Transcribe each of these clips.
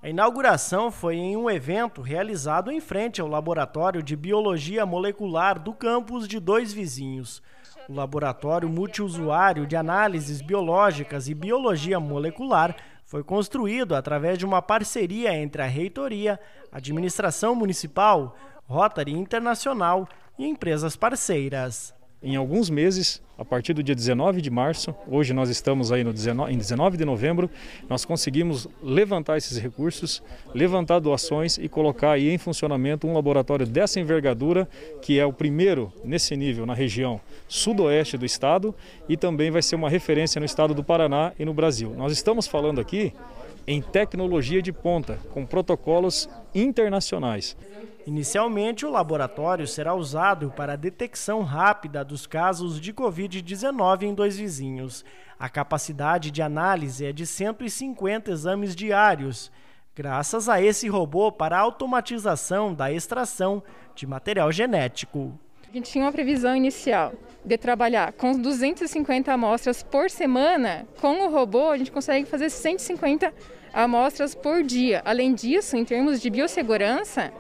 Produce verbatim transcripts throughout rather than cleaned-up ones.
inauguração foi em um evento realizado em frente ao Laboratório de Biologia Molecular do campus de Dois Vizinhos. O laboratório multiusuário de análises biológicas e biologia molecular foi construído através de uma parceria entre a reitoria, administração municipal, Rotary Internacional e empresas parceiras. Em alguns meses, a partir do dia dezenove de março, hoje nós estamos aí no dezenove, em dezenove de novembro, nós conseguimos levantar esses recursos, levantar doações e colocar aí em funcionamento um laboratório dessa envergadura, que é o primeiro nesse nível na região sudoeste do estado e também vai ser uma referência no estado do Paraná e no Brasil. Nós estamos falando aqui em tecnologia de ponta, com protocolos internacionais. Inicialmente, o laboratório será usado para a detecção rápida dos casos de covid dezenove em Dois Vizinhos. A capacidade de análise é de cento e cinquenta exames diários, graças a esse robô para a automatização da extração de material genético. A gente tinha uma previsão inicial de trabalhar com duzentas e cinquenta amostras por semana. Com o robô, a gente consegue fazer cento e cinquenta amostras por dia. Além disso, em termos de biossegurança,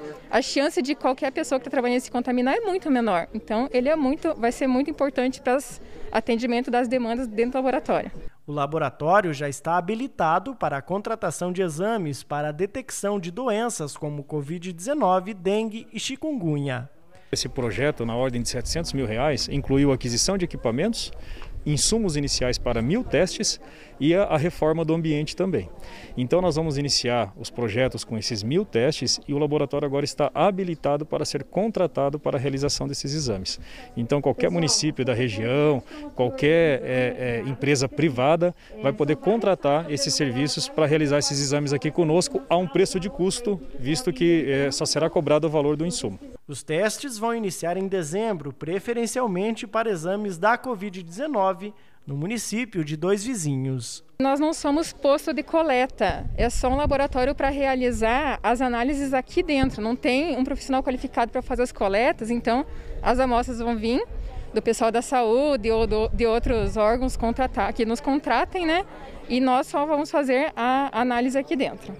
a chance de qualquer pessoa que está trabalhando se contaminar é muito menor. Então, ele é muito, vai ser muito importante para o atendimento das demandas dentro do laboratório. O laboratório já está habilitado para a contratação de exames para a detecção de doenças como covid dezenove, dengue e chikungunya. Esse projeto, na ordem de setecentos mil reais, incluiu a aquisição de equipamentos, insumos iniciais para mil testes e a, a reforma do ambiente também. Então nós vamos iniciar os projetos com esses mil testes e o laboratório agora está habilitado para ser contratado para a realização desses exames. Então qualquer município da região, qualquer é, é, empresa privada vai poder contratar esses serviços para realizar esses exames aqui conosco a um preço de custo, visto que é, só será cobrado o valor do insumo. Os testes vão iniciar em dezembro, preferencialmente para exames da covid dezenove no município de Dois Vizinhos. Nós não somos posto de coleta, é só um laboratório para realizar as análises aqui dentro. Não tem um profissional qualificado para fazer as coletas, então as amostras vão vir do pessoal da saúde ou do, de outros órgãos contratar, que nos contratem, né? E nós só vamos fazer a análise aqui dentro.